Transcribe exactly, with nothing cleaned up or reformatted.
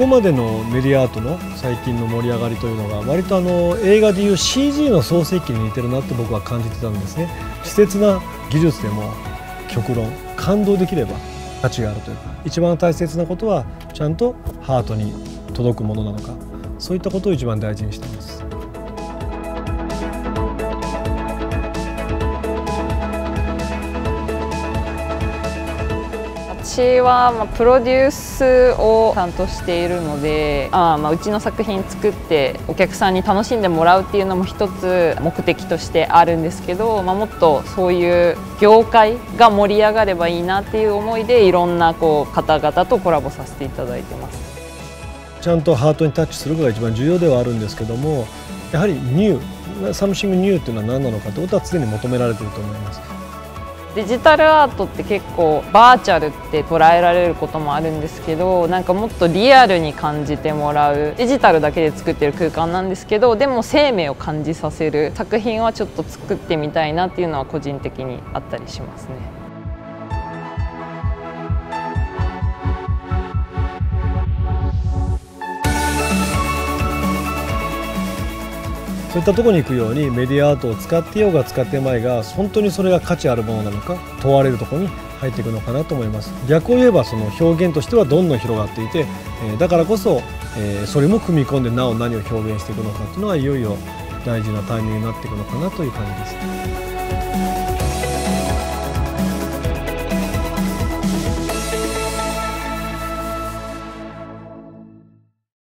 こまでのメディアアートの最近の盛り上がりというのが割とあの映画でいう シージー の創世記に似てるなって僕は感じてたんですね。稚拙な技術でも極論感動できれば価値があるというか、一番大切なことはちゃんとハートに届くものなのか、そういったことを一番大事にしています。 私はまあプロデュースを担当しているので、あまあうちの作品作ってお客さんに楽しんでもらうっていうのも一つ目的としてあるんですけど、まあ、もっとそういう業界が盛り上がればいいなっていう思いでいろんなこう方々とコラボさせていただいてます。 ちゃんとハートにタッチするのが一番重要ではあるんですけども、やはりニューサムシングニューっていうのは何なのかということは常に求められていると思います。 デジタルアートって結構バーチャルって捉えられることもあるんですけど、なんかもっとリアルに感じてもらう、デジタルだけで作ってる空間なんですけど、でも生命を感じさせる作品はちょっと作ってみたいなっていうのは個人的にあったりしますね。 そういったところに行くようにメディアアートを使ってようが使ってまいが本当にそれが価値あるものなのか問われるところに入っていくのかなと思います。逆を言えばその表現としてはどんどん広がっていて、だからこそそれも組み込んでなお何を表現していくのかというのはいよいよ大事なタイミングになっていくのかなという感じです。